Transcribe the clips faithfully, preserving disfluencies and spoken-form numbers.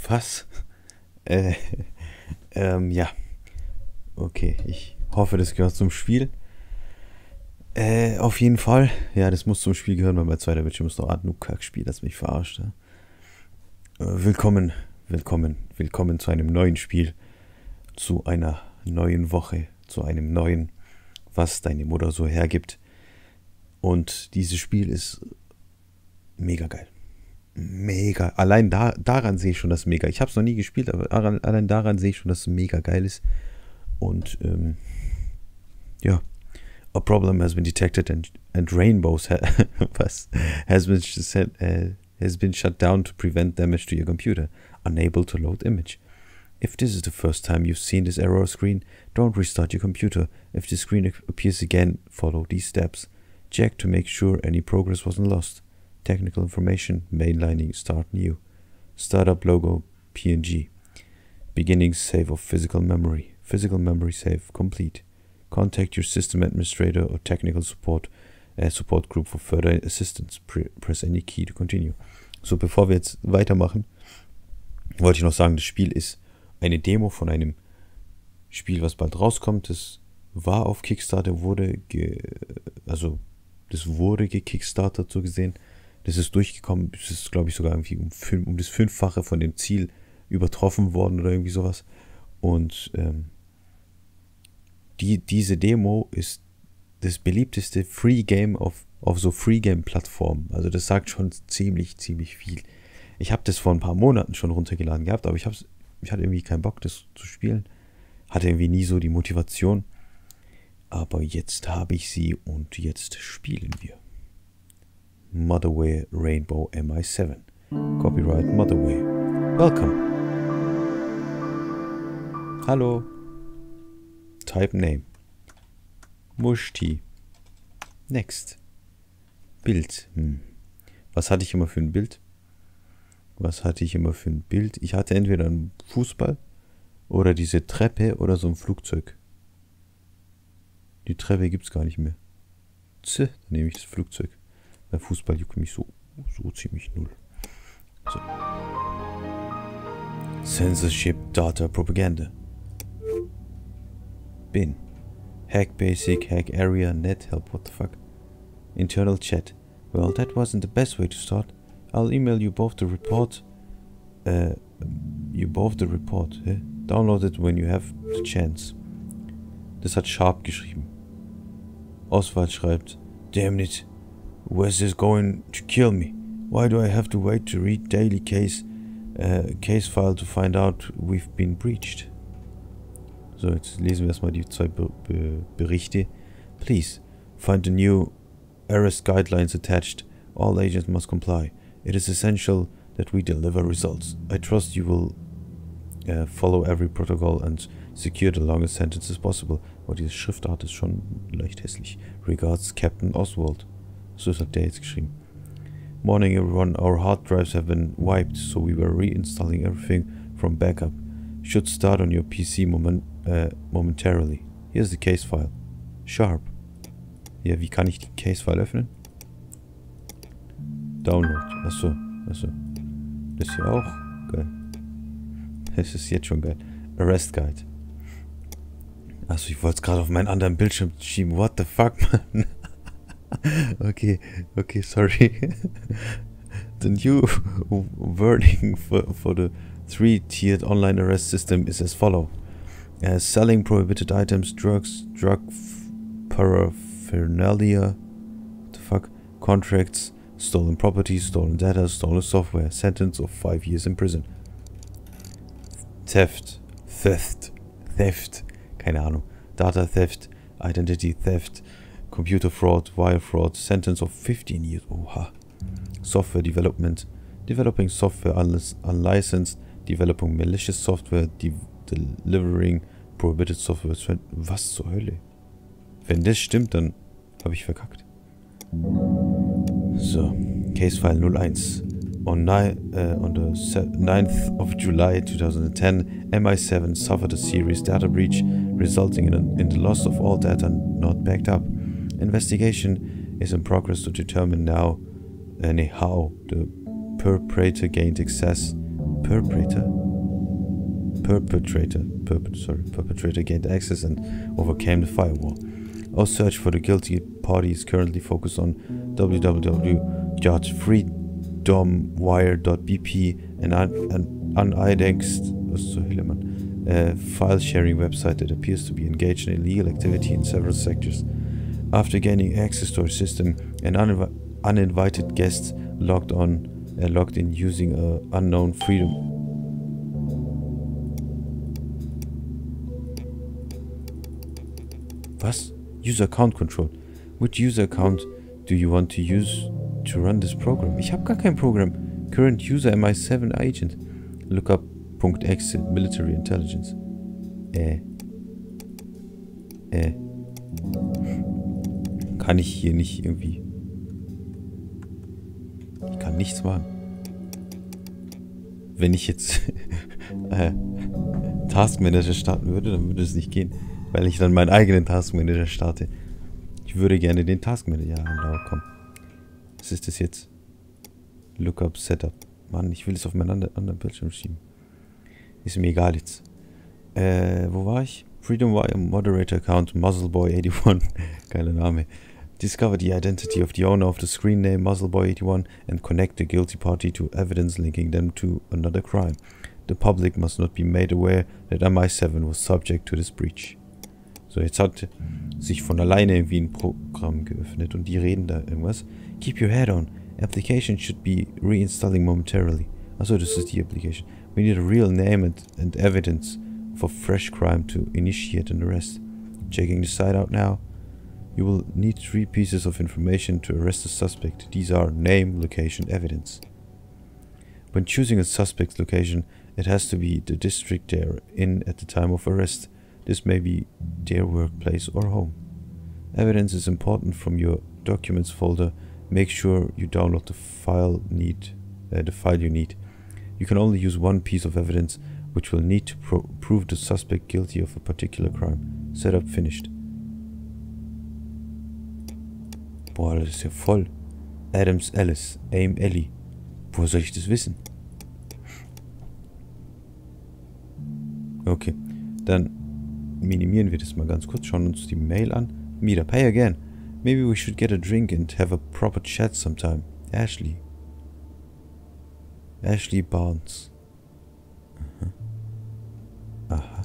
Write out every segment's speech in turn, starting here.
Was? Äh, ähm, ja. Okay, ich hoffe, das gehört zum Spiel. Äh, auf jeden Fall. Ja, das muss zum Spiel gehören, weil mein zweiter Bildschirm ist noch ein Kack-Spiel, das mich verarscht. Ja. Äh, willkommen, willkommen, willkommen zu einem neuen Spiel, zu einer neuen Woche, zu einem neuen, was deine Mutter so hergibt. Und dieses Spiel ist mega geil. Mega. Allein da, daran sehe ich schon das mega. Ich habe es noch nie gespielt, aber daran, allein daran sehe ich schon, dass es mega geil ist. Und ähm, ja, a problem has been detected and, and Rainbows ha was, has been set, uh, has been shut down to prevent damage to your computer. Unable to load image. If this is the first time you've seen this error screen, don't restart your computer. If the screen appears again, follow these steps. Check to make sure any progress wasn't lost. Technical information, mainlining, start new. Startup logo, P N G. Beginning save of physical memory. Physical memory save complete. Contact your system administrator or technical support uh, support group for further assistance. Pre press any key to continue. So, bevor wir jetzt weitermachen, wollte ich noch sagen, das Spiel ist eine Demo von einem Spiel, was bald rauskommt. Das war auf Kickstarter, wurde ge also das wurde gekickstartert, so gesehen. Das ist durchgekommen, das ist, glaube ich, sogar irgendwie um, fünf, um das Fünffache von dem Ziel übertroffen worden oder irgendwie sowas. Und ähm, die, diese Demo ist das beliebteste Free Game auf, auf so Free Game Plattformen. Also das sagt schon ziemlich, ziemlich viel. Ich habe das vor ein paar Monaten schon runtergeladen gehabt, aber ich, hab's, ich hatte irgendwie keinen Bock, das zu spielen. Hatte irgendwie nie so die Motivation. Aber jetzt habe ich sie und jetzt spielen wir. Motherware Rainbow M I seven. Copyright Motherware. Welcome. Hallo. Type Name. Mushti. Next. Bild. Hm. Was hatte ich immer für ein Bild? Was hatte ich immer für ein Bild? Ich hatte entweder einen Fußball oder diese Treppe oder so ein Flugzeug. Die Treppe gibt es gar nicht mehr. Tse, dann nehme ich das Flugzeug. Bei Fußball juckt mich so, so ziemlich null. So. Censorship Data Propaganda. Bin. Hack Basic, Hack Area, Net Help, what the fuck? Internal Chat. Well, that wasn't the best way to start. I'll email you both the report. Uh, you both the report. Eh? Download it when you have the chance. Das hat Sharp geschrieben. Oswald schreibt, Damn it. Where's this going to kill me? Why do I have to wait to read daily case uh, case file to find out we've been breached? So, jetzt lesen wir erstmal die zwei Be Be Berichte. Please, find the new arrest guidelines attached. All agents must comply. It is essential that we deliver results. I trust you will uh, follow every protocol and secure the longest sentences possible. Oh, diese Schriftart ist schon leicht hässlich. Regards, Captain Oswald. So hat der jetzt geschrieben. Morning everyone, our hard drives have been wiped, so we were reinstalling everything from backup. Should start on your P C moment, uh, momentarily. Here's the case file. Sharp. Ja, wie kann ich die Case File öffnen? Download. Achso, achso. Das hier auch. Geil. Das ist jetzt schon geil. Arrest Guide. Achso, ich wollte es gerade auf meinen anderen Bildschirm schieben. What the fuck, man? Okay, okay, sorry. The new wording for, for the three-tiered online arrest system is as follows. Uh, selling prohibited items, drugs, drug paraphernalia, what the fuck, contracts, stolen property, stolen data, stolen software, sentence of five years in prison. Theft, theft, theft, keine Ahnung, data theft, identity theft, computer fraud, wire fraud, sentence of fifteen years, oha. Software development, developing software unlicensed, developing malicious software, de delivering prohibited software. Was zur Hölle? Wenn das stimmt, dann habe ich verkackt. So, Case File null eins. On, uh, on the ninth of July two thousand ten, M I seven suffered a serious data breach, resulting in, a, in the loss of all data not backed up. Investigation is in progress to determine now and how the perpetrator gained access. Perpetrator? perpetrator, perpet, sorry, perpetrator gained access and overcame the firewall. Our search for the guilty party is currently focused on w w w dot freedom wire dot b p, an, un an unindexed was zur Hölle, Mann, uh, file-sharing website that appears to be engaged in illegal activity in several sectors. After gaining access to our system, an uninv uninvited guest logged on, uh, logged in using a unknown freedom. Was? User account control. Which user account do you want to use to run this program? Ich habe gar kein Programm. Current user M I seven agent. Lookup.exe military intelligence. Äh. Äh. Kann ich hier nicht irgendwie... Ich kann nichts machen. Wenn ich jetzt äh, Task Manager starten würde, dann würde es nicht gehen. Weil ich dann meinen eigenen Task Manager starte. Ich würde gerne den Task Manager... Ja, genau, komm. Was ist das jetzt? Lookup Setup. Mann, ich will es auf meinen anderen, anderen Bildschirm schieben. Ist mir egal jetzt. Äh, wo war ich? Freedom Wire Moderator Account Muzzleboy eighty-one. Geiler Name. Discover the identity of the owner of the screen name Muzzleboy eighty-one and connect the guilty party to evidence linking them to another crime. The public must not be made aware that M I seven was subject to this breach. So, jetzt hat sich von alleine irgendwie ein Programm geöffnet und die reden da irgendwas. Keep your head on. Application should be reinstalling momentarily. Also, das ist die Application. We need a real name and, and evidence for fresh crime to initiate an arrest. Checking the site out now. You will need three pieces of information to arrest the suspect. These are name, location, evidence. When choosing a suspect's location, it has to be the district they're in at the time of arrest. This may be their workplace or home. Evidence is important from your documents folder. Make sure you download the file need, uh, the file you need. You can only use one piece of evidence, which will need to pro prove the suspect guilty of a particular crime. Setup finished. Boah, das ist ja voll. Adams Ellis, Aim Ellie. Woher soll ich das wissen? Okay, dann minimieren wir das mal ganz kurz. Schauen uns die Mail an. Mira, pay again. Maybe we should get a drink and have a proper chat sometime. Ashley. Ashley Barnes. Aha. Aha.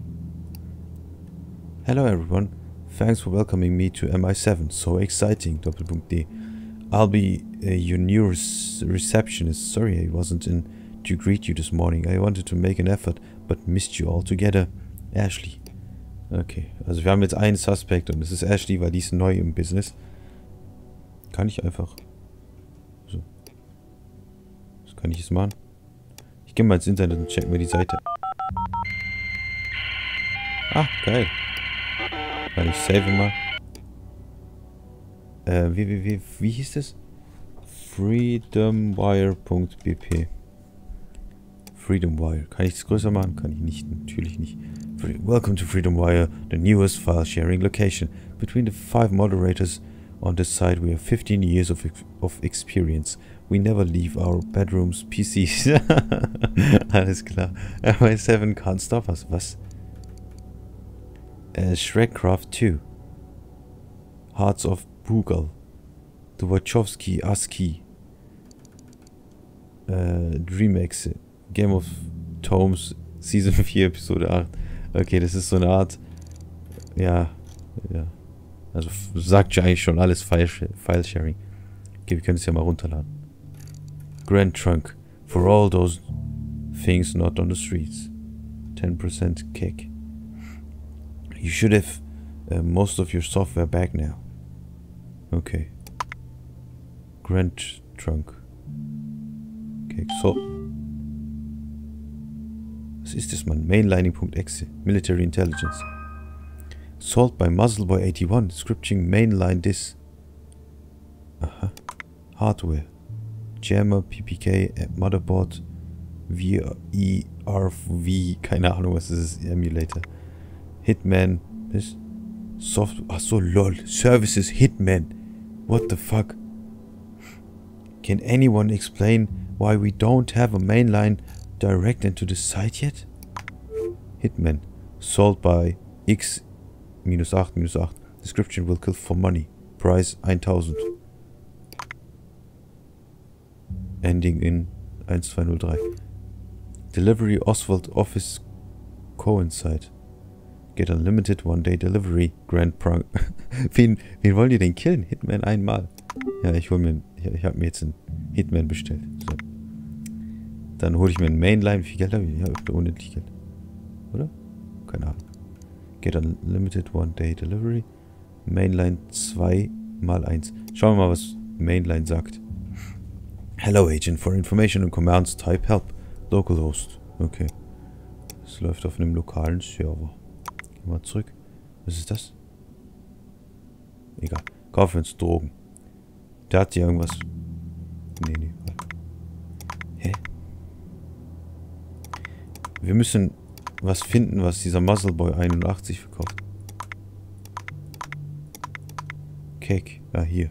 Hello everyone. Thanks for welcoming me to M I seven. So exciting. Doppelpunkt D. I'll be uh, your new res receptionist. Sorry I wasn't in to greet you this morning. I wanted to make an effort, but missed you altogether. Ashley. Okay, also wir haben jetzt einen Suspect und es ist Ashley, weil die ist neu im Business. Kann ich einfach... So. Was kann ich jetzt machen? Ich gehe mal ins Internet und check mir die Seite. Ah, geil. Kann ich save mal. Äh, wie, wie, wie, wie hieß das? freedomwire punkt b p. Freedomwire. Kann ich das größer machen? Kann ich nicht. Natürlich nicht. Welcome to FreedomWire, the newest file-sharing location. Between the five moderators on this site, we have fifteen years of, ex of experience. We never leave our bedrooms, P Cs. Alles klar. M I seven can't stop us. Was? Uh, Shrekcraft two. Hearts of Bugal. The Wachowski ASCII. Uh, DreamX. Game of Tomes. Season four, Episode eight. Okay, das ist so eine Art... Ja, ja. Also sagt ja eigentlich schon alles File-Sharing. Okay, wir können es ja mal runterladen. Grand Trunk. For all those things not on the streets. ten percent kick. You should have uh, most of your software back now. Okay. Grand Trunk. Okay, so... Was ist das, Mann? Mainlining.exe. Military Intelligence. Assault by Muzzleboy eighty-one. Scripting mainline this. Aha. Hardware. Jammer, P P K, Motherboard, V E R V, keine Ahnung was das ist, Emulator. Hitman, das Soft, achso, lol. Services Hitman. What the fuck? Can anyone explain why we don't have a mainline direct into the site yet? Hitman. Sold by X minus acht minus acht. Description will kill for money. Price tausend. Ending in eins zwei null drei. Delivery Oswald Office Coincide. Get unlimited one day delivery. Grand Prang. wen, wen wollen die denn killen? Hitman einmal. Ja, ich hol mir. Ich, ich habe mir jetzt einen Hitman bestellt. So. Dann hole ich mir einen Mainline. Wie viel Geld habe ich? Ja, unendlich Geld. Oder? Keine Ahnung. Get unlimited one day delivery. Mainline zwei mal eins. Schauen wir mal, was Mainline sagt. Hello Agent, for information and commands type help. Localhost. Okay. Es läuft auf einem lokalen Server. Gehen wir mal zurück. Was ist das? Egal. Kaufen wir uns Drogen. Der hat hier irgendwas. Nee, nee. Hä? Wir müssen was finden, was dieser Muzzleboy einundachtzig verkauft. Cake. Ah, hier.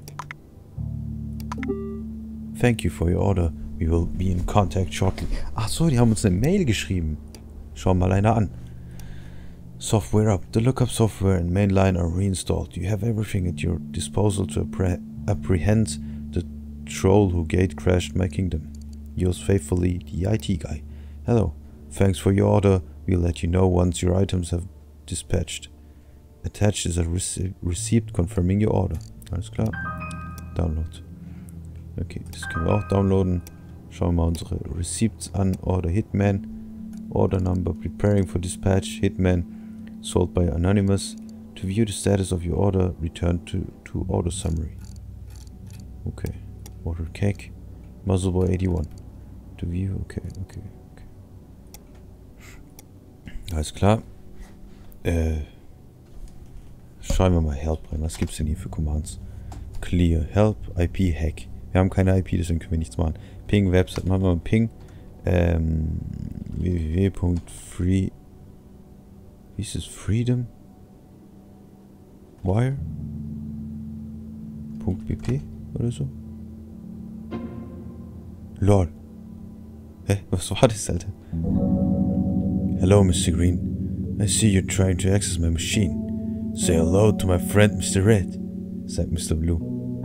Thank you for your order. We will be in contact shortly. Ach so, die haben uns eine Mail geschrieben. Schau mal einer an. Software up. The lookup software and mainline are reinstalled. You have everything at your disposal to appre apprehend the troll who gate crashed my kingdom. Yours faithfully, the I T guy. Hello. Thanks for your order. We'll let you know once your items have dispatched. Attached is a rece receipt confirming your order. Alles klar. Download. Okay, das können wir auch downloaden. Schauen wir mal unsere Receipts an. Order Hitman. Order number preparing for dispatch. Hitman. Sold by Anonymous. To view the status of your order, return to, to order summary. Okay. Order cake. Muzzleboy eighty-one. To view. Okay, okay, okay. Alles klar. Äh. Schreiben wir mal Help rein. Was gibt's denn hier für Commands? Clear. Help. I P Hack. Wir haben keine I P, deswegen können wir nichts machen. Ping Website. Machen wir mal Ping. Ähm. www.free. Wie ist es? Freedom? Wire? .bp oder so? Lol. Hä? Was war das, Alter? Hello, Mister Green. I see you're trying to access my machine. Say hello to my friend Mister Red, said Mister Blue.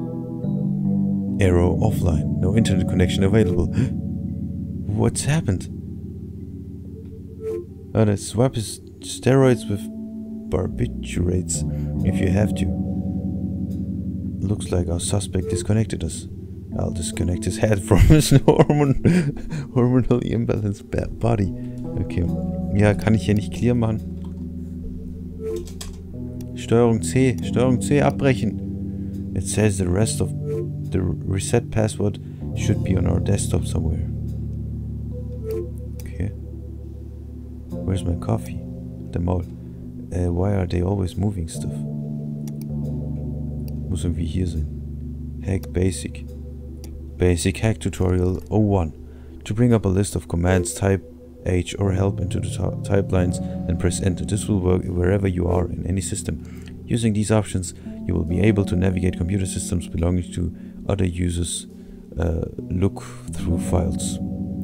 Arrow offline. No internet connection available. What's happened? Oh, let's swap his steroids with barbiturates if you have to. Looks like our suspect disconnected us. I'll disconnect his head from his hormon hormonally imbalanced body. Okay. Ja, kann ich hier nicht clear machen? Steuerung C. Steuerung C abbrechen. It says the rest of the reset password should be on our desktop somewhere. Okay. Where's my coffee? Der Maul. Uh, why are they always moving stuff? Muss irgendwie hier sein. Hack Basic. Basic Hack Tutorial oh one. To bring up a list of commands, type H or help into the type lines and press enter. This will work wherever you are in any system. Using these options, you will be able to navigate computer systems belonging to other users, uh, look through files.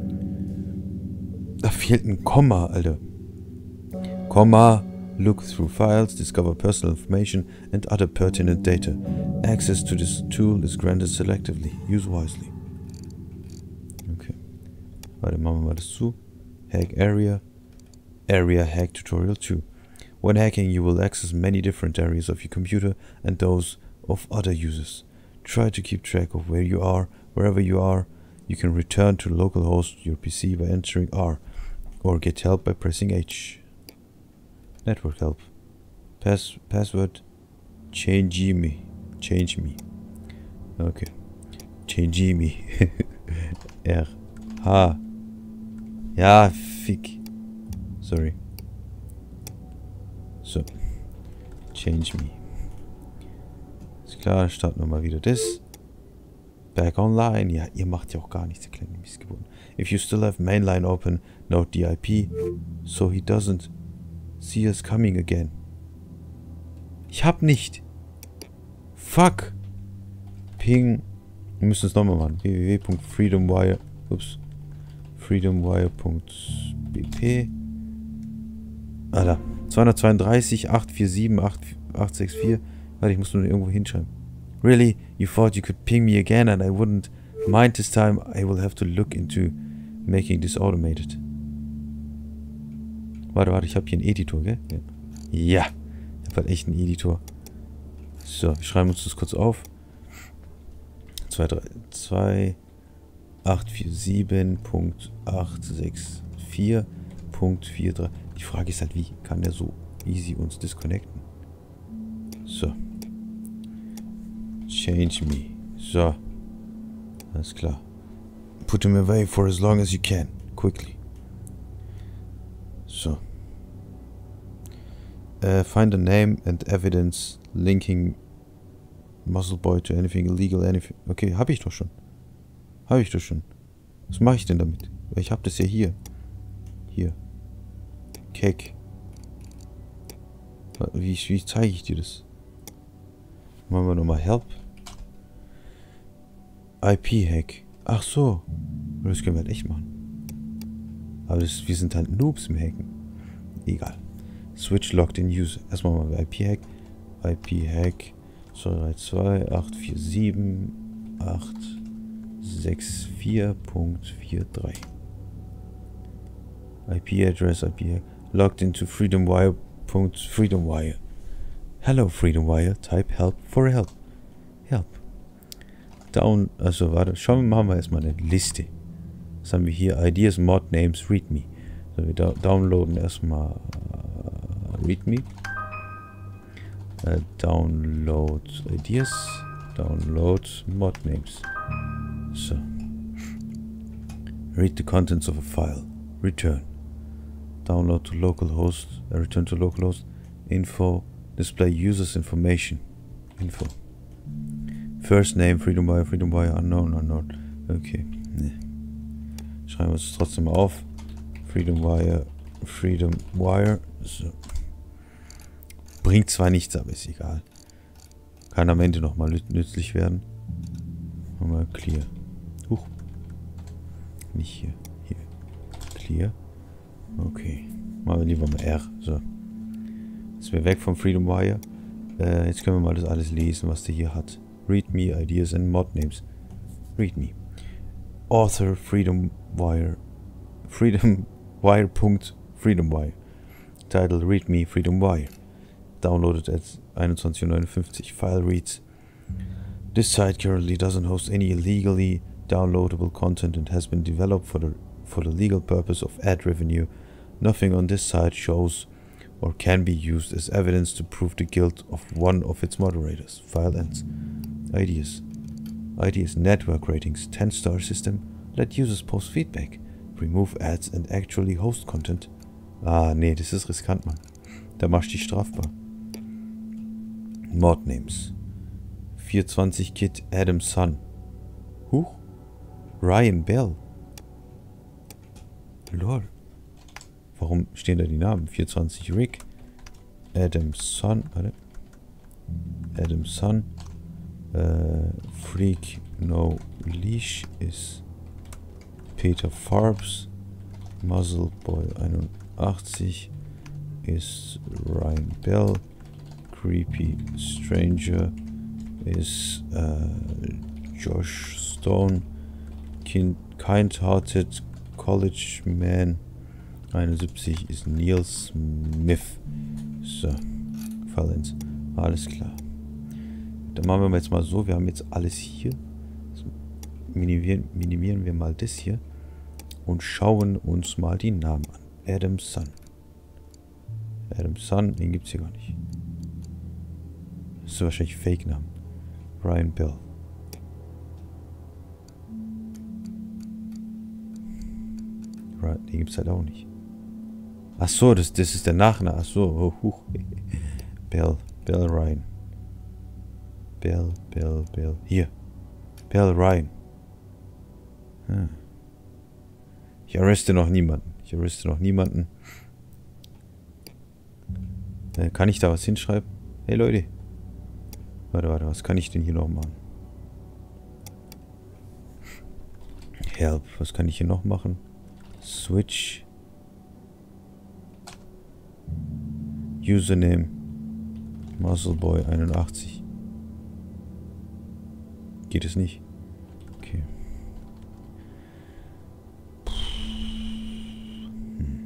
Da fehlt ein Komma, Alter. Komma, look through files, discover personal information and other pertinent data. Access to this tool is granted selectively. Use wisely. Okay. Warte, machen wir mal das zu. Hack Area. Area Hack Tutorial two. When hacking, you will access many different areas of your computer and those of other users. Try to keep track of where you are. Wherever you are, you can return to localhost your P C by entering R, or get help by pressing H. Network help. Pass password. Change me. Change me. Okay. Change me. R. H. Ja, fick. Sorry. So. Change me. Ist klar, starten wir mal wieder das. Back online. Ja, ihr macht ja auch gar nichts, ihr kleinen Missgeburten. If you still have mainline open, note the I P, so he doesn't see us coming again. Ich hab nicht. Fuck. Ping. Wir müssen es nochmal machen. www.freedomwire. Ups. freedomwire.bp. Alter. zweihundertzweiunddreißig, achthundertsiebenundvierzig, achthundertsechsundvierzig. Warte, ich muss nur irgendwo hinschreiben. Really? You thought you could ping me again and I wouldn't mind this time? I will have to look into making this automated. Warte, warte, ich habe hier einen Editor, gell? Ja. Ja. Ich habe halt echt einen Editor. So, wir schreiben uns das kurz auf. zwei acht vier sieben Punkt acht sechs vier Punkt vier drei. Die Frage ist halt, wie kann der so easy uns disconnecten? So. Change me. So. Alles klar. Put him away for as long as you can. Quickly. So. Uh, find a name and evidence linking Muscleboy to anything illegal, anything. Okay, habe ich doch schon. Habe ich doch schon. Was mache ich denn damit? Ich habe das ja hier. Hier. Keck. Wie, wie zeige ich dir das? Machen wir nochmal Help. I P-Hack. Ach so. Das können wir halt echt machen. Aber das, wir sind halt Noobs im Hacken. Egal. Switch logged in user. Erstmal mal I P-Hack. I P-Hack. zwei drei zwei acht vier sieben acht sechs vier Punkt vier drei. I P-Address, I P-Hack. Logged into freedomwire. freedomwire. Hello freedomwire. Type help for help. Help. Down, also warte, schauen wir, machen wir erstmal eine Liste. Was haben wir hier? Ideas, Mod, Names, README. So, wir da downloaden erstmal uh, README. Uh, download Ideas. Download Mod Names. So. Read the contents of a file. Return. Download to localhost. Uh, return to localhost. Info. Display users information. Info. First name, FreedomWire, FreedomWire, unknown, unknown. Okay. Nee. Schreiben wir es trotzdem mal auf. FreedomWire, FreedomWire. So. Bringt zwar nichts, aber ist egal. Kann am Ende nochmal nützlich werden. Nochmal Clear. Huch. Nicht hier. Hier. Clear. Okay. Machen wir lieber mal R. So. Jetzt sind wir weg vom FreedomWire. Äh, jetzt können wir mal das alles lesen, was der hier hat. README, Ideas and Mod Names. README. Author FreedomWire. FreedomWire.FreedomWire. Title README FreedomWire. Downloaded at einundzwanzig Uhr neunundfünfzig. File reads. This site currently doesn't host any illegally downloadable content and has been developed for the for the legal purpose of ad revenue. Nothing on this site shows or can be used as evidence to prove the guilt of one of its moderators. File ends. Ideas. Ideas network ratings. ten star system. Let users post feedback. Remove ads and actually host content. Ah, nee, das ist riskant, Mann. Da machst du dich strafbar. Mod Names. vierundzwanzig Kid Adam Sun. Huch. Ryan Bell. Lol. Warum stehen da die Namen? vierundzwanzig Rick. Adam Sun. Warte. Adam Sun. Äh, Freak No Leash ist Peter Farbs. Muzzleboy einundachtzig ist Ryan Bell. Creepy Stranger ist äh, Josh Stone. Kind, Kind-Hearted College Man einundsiebzig ist Neil Smith. So, Fallens. Alles klar. Dann machen wir jetzt mal so, wir haben jetzt alles hier. So, minimieren, minimieren wir mal das hier und schauen uns mal die Namen an. Adam Sun. Adam Sun, den gibt es hier gar nicht. Das ist wahrscheinlich Fake-Namen. Ryan Bell. Den gibt es halt auch nicht. Ach so, das, das ist der Nachname. Ach so, oh, huch. Bell, Bell Ryan. Bell, Bell, Bell. Hier. Bell Ryan. Hm. Ich arreste noch niemanden. Ich arreste noch niemanden. Äh, kann ich da was hinschreiben? Hey Leute. Warte, warte, was kann ich denn hier noch machen? Help, was kann ich hier noch machen? Switch. Username Muscleboy einundachtzig. Geht es nicht? Okay. Hm.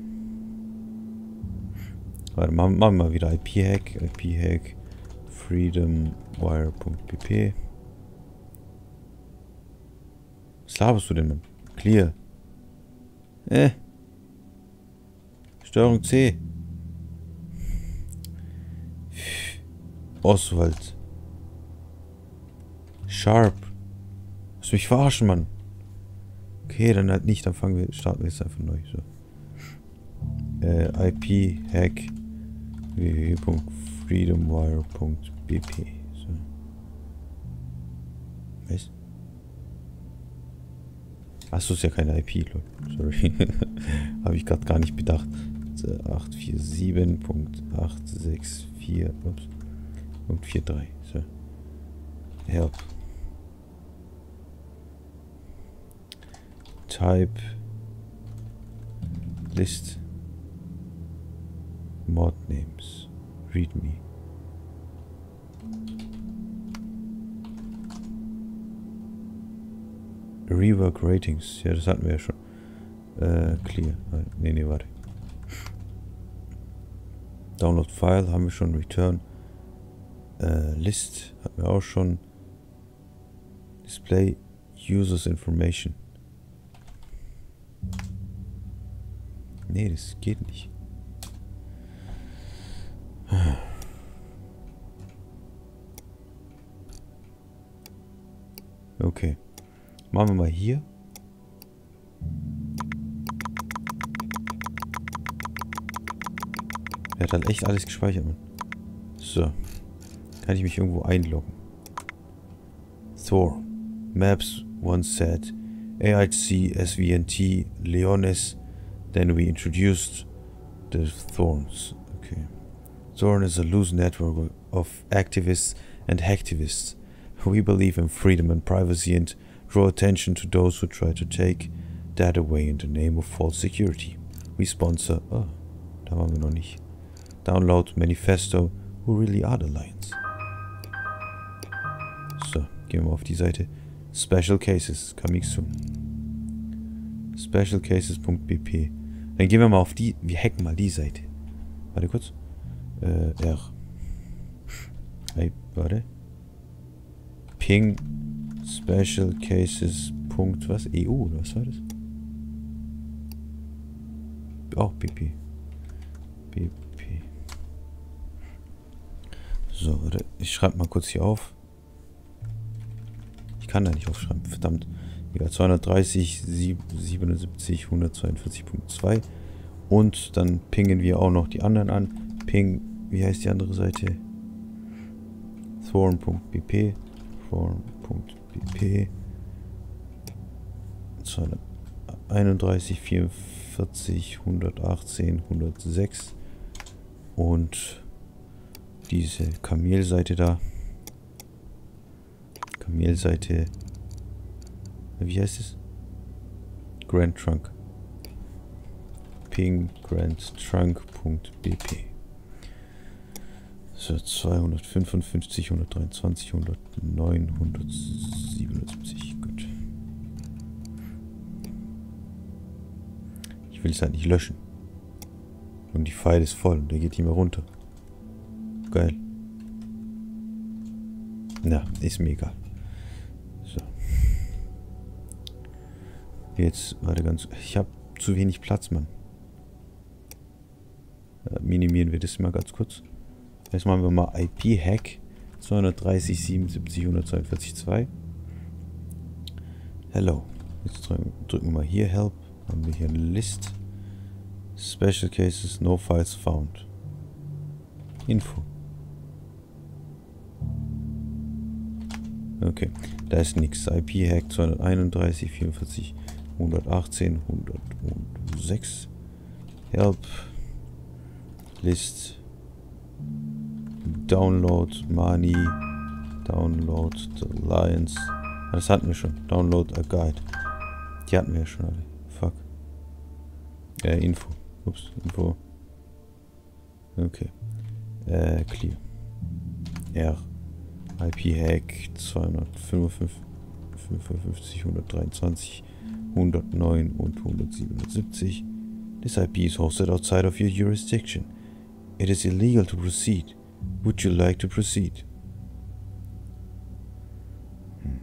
Warte, machen wir mal wieder I P-Hack. I P-Hack freedomwire.pp. Was laberst du denn, Mann? Clear. Äh. Steuerung C. Oswald. Sharp. Lass mich verarschen, Mann. Okay, dann halt nicht. Dann fangen wir, starten wir jetzt einfach neu. So. Äh, I P-Hack w w w punkt freedomwire punkt b p. So. Was? Achso, ist ja keine I P, Leute. Sorry. Habe ich gerade gar nicht bedacht. acht vier sieben punkt acht sechs vier punkt vier drei. So. Help. Type list mod names. Readme. Rework Ratings. Ja, das hatten wir ja schon. Äh, clear. Ne, ne, warte. Download File haben wir schon. Return. Äh, List hatten wir auch schon. Display Users Information. Nee, das geht nicht. Okay. Machen wir mal hier. Er hat halt echt alles gespeichert, Mann. So. Kann ich mich irgendwo einloggen. Thor. Maps once said A I C S V N T Leones. Then we introduced the Thorns. Okay. Thorn is a loose network of activists and hacktivists. We believe in freedom and privacy and draw attention to those who try to take that away in the name of false security. We sponsor... Oh, da waren wir noch nicht. Download Manifesto. Who really are the Lions? So, gehen wir auf die Seite. Special Cases. Coming soon. specialcases punkt b p. Dann gehen wir mal auf die... Wir hacken mal die Seite. Warte kurz. Äh, R. Hey, warte. Ping... Special Cases. Punkt, was? E U, oder was war das? Auch B P. B P. So, warte. Ich schreibe mal kurz hier auf. Ich kann da nicht aufschreiben, verdammt. Ja, zweihundertdreißig, siebenundsiebzig, hundertzweiundvierzig Punkt zwei. Und dann pingen wir auch noch die anderen an. Ping, wie heißt die andere Seite? Thorn punkt b p. Thorn punkt b p. zweihunderteinunddreißig, vierundvierzig, hundertachtzehn, hundertsechs. Und diese Kamelseite da. Kamelseite. Wie heißt es? Grand Trunk. Ping Grand Trunk punkt b p. So, zweihundertfünfundfünfzig, hundertdreiundzwanzig, hundertneun, hundertsiebenundsiebzig. Gut. Ich will es halt nicht löschen. Und die File ist voll und der geht nicht mehr runter. Geil. Na, ist mir egal. So. Jetzt, warte ganz... Ich habe zu wenig Platz, Mann. Äh, minimieren wir das mal ganz kurz. Jetzt machen wir mal I P-Hack. zweihundertdreißig, siebenundsiebzig, hundertzweiundvierzig, zwei. Hello. Jetzt drücken, drücken wir mal hier Help. Haben wir hier eine List. Special Cases, no files found. Info. Okay, da ist nichts. I P-Hack zweihunderteinunddreißig, vierundvierzig, hundertachtzehn, hundertsechs. Help. List. Download Money. Download the Lions. Das hatten wir schon. Download a Guide. Die hatten wir ja schon alle. Fuck. Äh, Info. Ups, Info. Okay. Äh, clear. R. I P-Hack zweihundertfünfundfünfzig, hundertdreiundzwanzig, hundertneun und hundertsiebenundsiebzig. This I P is hosted outside of your jurisdiction. It is illegal to proceed. Would you like to proceed? Hm.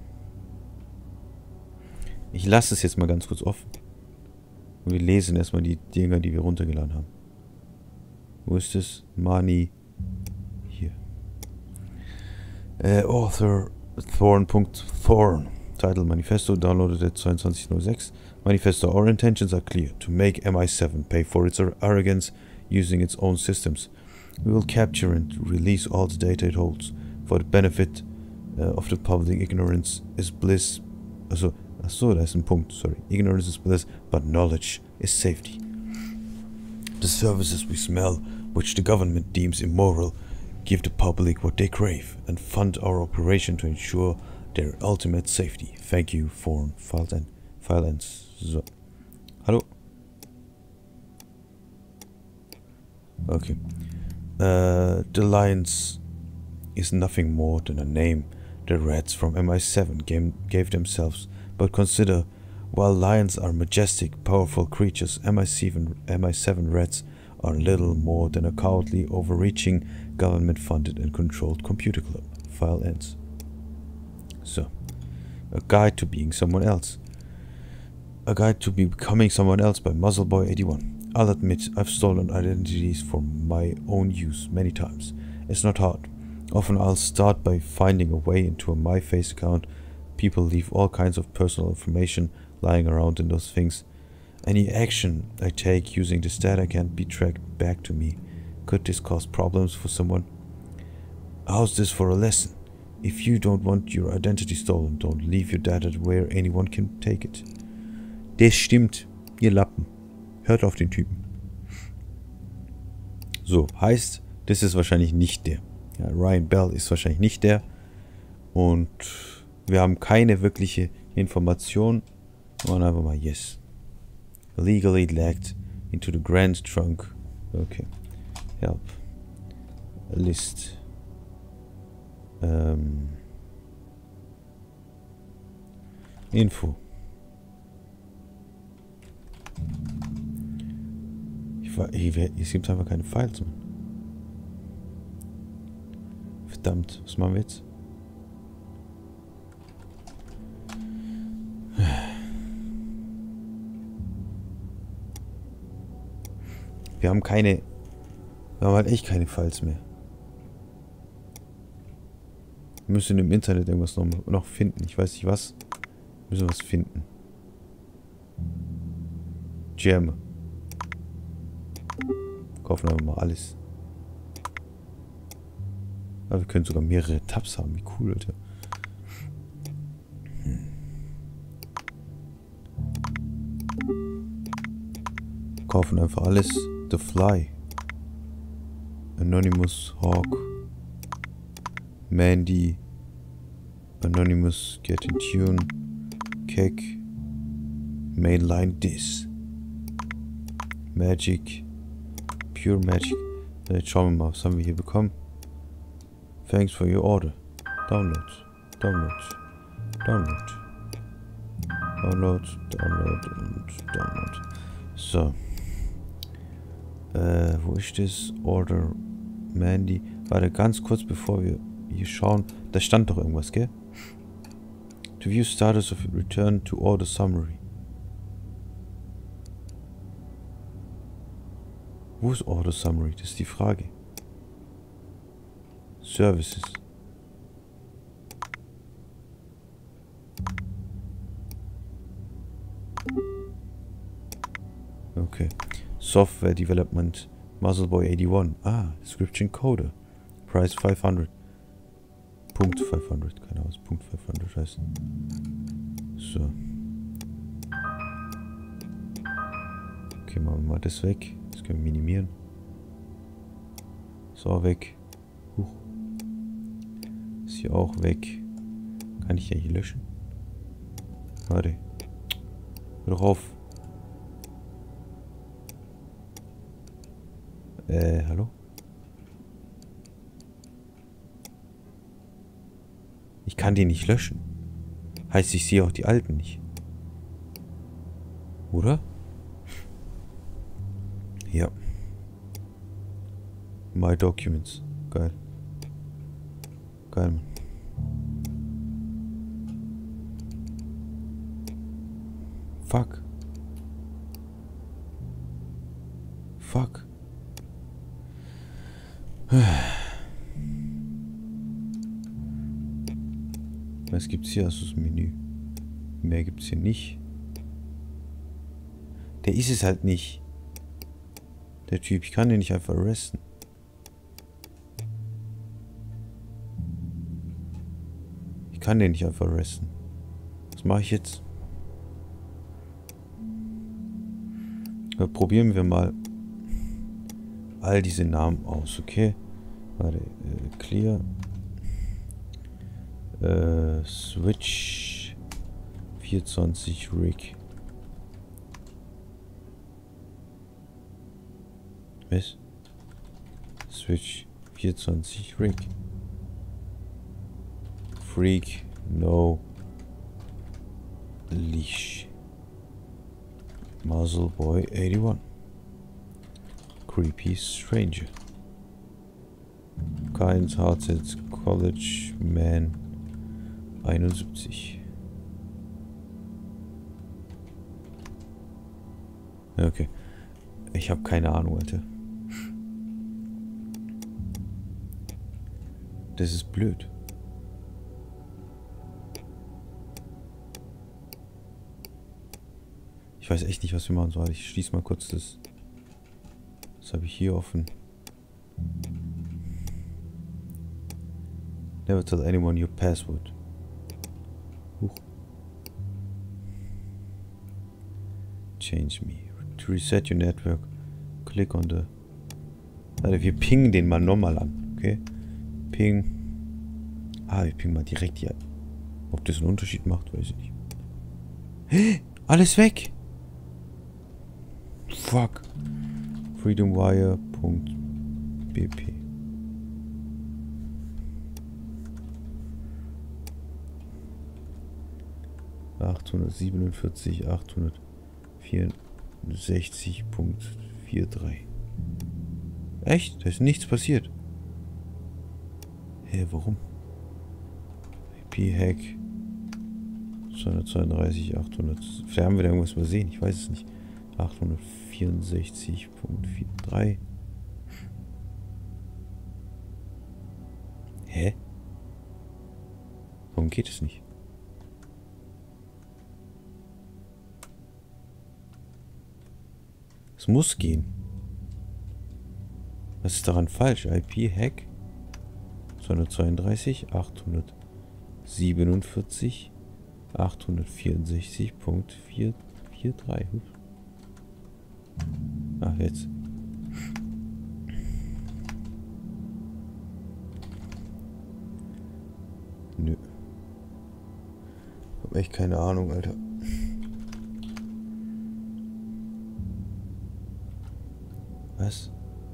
Ich lasse es jetzt mal ganz kurz offen. Und wir lesen erstmal die Dinger, die wir runtergeladen haben. Wo ist es? Money. Hier. Äh, Author Thorn.Thorn. Title Manifesto, downloaded at zweiundzwanzig null sechs. Manifesto, our intentions are clear. To make M I seven pay for its arrogance using its own systems. We will capture and release all the data it holds. For the benefit uh, of the public, ignorance is bliss. Also, achso, da ist ein Punkt, sorry. Ignorance is bliss, but knowledge is safety. The services we smell, which the government deems immoral, give the public what they crave, and fund our operation to ensure their ultimate safety. Thank you for file and file ends. So. Hallo? Okay. Uh, the Lions is nothing more than a name the rats from M I seven game, gave themselves, but consider, while lions are majestic, powerful creatures, M I seven, M I seven rats are little more than a cowardly, overreaching, government-funded and controlled computer club. File ends. So, a guide to being someone else. A guide to becoming someone else by Muzzleboy eighty-one. I'll admit I've stolen identities for my own use many times. It's not hard. Often I'll start by finding a way into a MyFace account. People leave all kinds of personal information lying around in those things. Any action I take using this data can't be tracked back to me. Could this cause problems for someone? How's this for a lesson? If you don't want your identity stolen, don't leave your data where anyone can take it. Das stimmt, ihr Lappen. Hört auf den Typen. So, heißt, das ist wahrscheinlich nicht der. Ja, Ryan Bell ist wahrscheinlich nicht der. Und wir haben keine wirkliche Information. Und einfach mal yes. Illegally lagged into the Grand Trunk. Okay. Help. A list. Ähm. Info. Es gibt einfach keine Files mehr. Verdammt, was machen wir jetzt? Wir haben keine... Wir haben halt echt keine Files mehr. Wir müssen im Internet irgendwas noch, noch finden. Ich weiß nicht was. Wir müssen was finden. Gem. Kaufen wir mal alles. Aber wir können sogar mehrere Tabs haben. Wie cool, Alter. Hm. Kaufen einfach alles. The Fly. Anonymous Hawk. Mandy. Anonymous Get in Tune. Keck. Mainline Dis. Magic. Pure Magic. Jetzt schauen wir mal, was haben wir hier bekommen. Thanks for your order. Download. Download. Download. Download. Download und Download. So. Äh, wo ist das? Order Mandy. Warte, ganz kurz bevor wir hier schauen. Da stand doch irgendwas, gell? To view status of return to order summary. Wo ist Order Summary? Das ist die Frage. Services. Okay. Software Development. Muzzleboy eighty-one. Ah, Description Coder. Price five hundred. Punkt five hundred. Keine Ahnung, was Punkt five hundred heißt. So. Okay, machen wir mal das weg. Das können wir minimieren. So, weg. Huch. Ist hier auch weg. Kann ich ja hier löschen? Warte. Hör doch auf. Äh, hallo? kann die nicht löschen. Heißt, ich sehe auch die alten nicht. Oder? Ja. My Documents. Geil. Geil, Mann. Fuck. Fuck. Was gibt's hier als das Menü? Mehr gibt's hier nicht. Der ist es halt nicht. Der Typ, ich kann den nicht einfach arresten. Ich kann den nicht einfach arresten. Was mache ich jetzt? Ja, probieren wir mal all diese Namen aus, okay? Warte, äh, clear. Äh, Switch vierundzwanzig Rig. Was? Switch vierundzwanzig Rig. Freak, no. Leash. Muzzle Boy eighty-one. Creepy Stranger. Keins Hardset College Man einundsiebzig. Okay. Ich habe keine Ahnung, Alter. Das ist blöd. Ich weiß echt nicht, was wir machen sollen. Ich schließe mal kurz das. Das habe ich hier offen. Never tell anyone your password. Huch. Change me. To reset your network, click on the... Alter, wir pingen den mal nochmal an, okay? Ping. Ah, wir pingen mal direkt hier. Ob das einen Unterschied macht, weiß ich nicht. Hä? Alles weg! Fuck. freedomwire.bp achthundertsiebenundvierzig, achthundertvierundsechzig Punkt dreiundvierzig. Echt? Da ist nichts passiert. Hä, warum? I P-Hack zweihundertzweiunddreißig, achthundert. Vielleicht haben wir da irgendwas übersehen, ich weiß es nicht. achthundertvierundsechzig Punkt dreiundvierzig. Hä? Warum geht es nicht? Es muss gehen. Was ist daran falsch? I P-Hack zweihundertzweiunddreißig, achthundertsiebenundvierzig, achthundertvierundsechzig Punkt vierhundertdreiundvierzig. Ach, jetzt. Nö. Hab echt keine Ahnung, Alter. Was?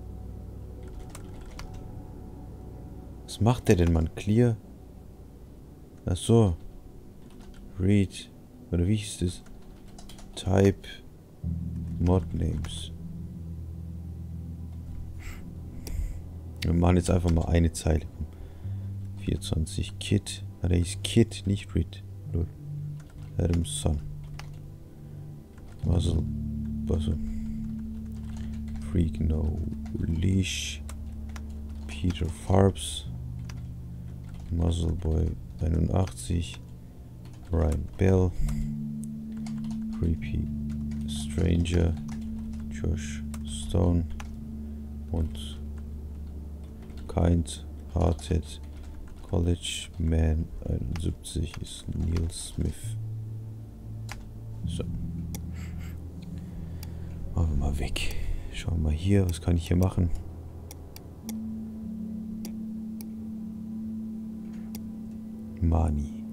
Was macht der denn, Mann? Clear? Ach so. Read. Oder wie hieß das? Type. Mod Names. Wir machen jetzt einfach mal eine Zeile. vierundzwanzig Kid. Ah, der hieß Kid, nicht Read. Lol. Adamson. Muzzle. Buzzer. Freak, no. Leash. Peter Farbs. Muzzle Boy einundachtzig. Ryan Bell. Creepy Stranger. Josh Stone. Und Kind Hardhead College Man einundsiebzig ist Neil Smith. So. Machen wir mal weg. Schauen wir mal hier, was kann ich hier machen? Mani.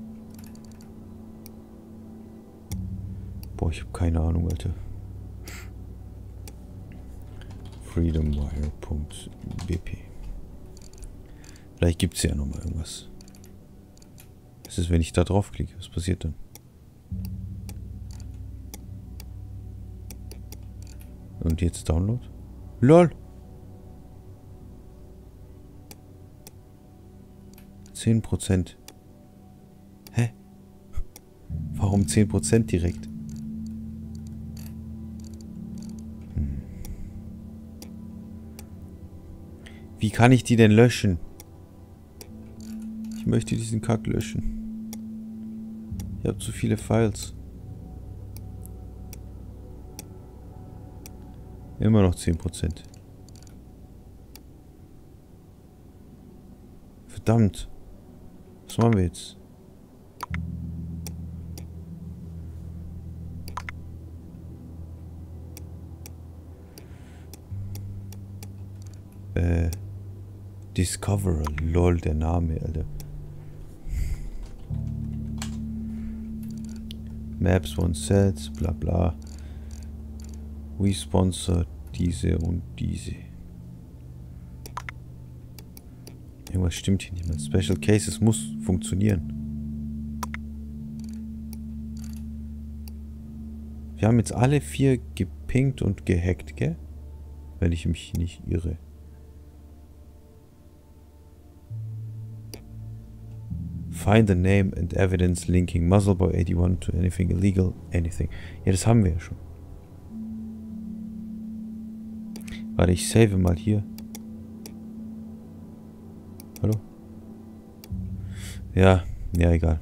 Boah, ich habe keine Ahnung, Alter. freedomwire.bp. Vielleicht gibt es ja noch mal irgendwas. Was ist, wenn ich da draufklicke? Was passiert dann? Und jetzt Download? LOL! zehn Prozent. Hä? Warum zehn Prozent direkt? Hm. Wie kann ich die denn löschen? Ich möchte diesen Kack löschen. Ich habe zu viele Files. Immer noch zehn Prozent. Verdammt. Was machen wir jetzt? Äh. Discoverer. Lol, der Name, Alter. Maps one sets, bla bla. We sponsor diese und diese. Irgendwas stimmt hier nicht mehr. Special Cases muss funktionieren. Wir haben jetzt alle vier gepinkt und gehackt, gell? Wenn ich mich nicht irre. Find the name and evidence linking Muzzleboy einundachtzig to anything illegal, anything. Ja, das haben wir ja schon. Warte, ich save mal hier. Hallo? Ja, ja, egal.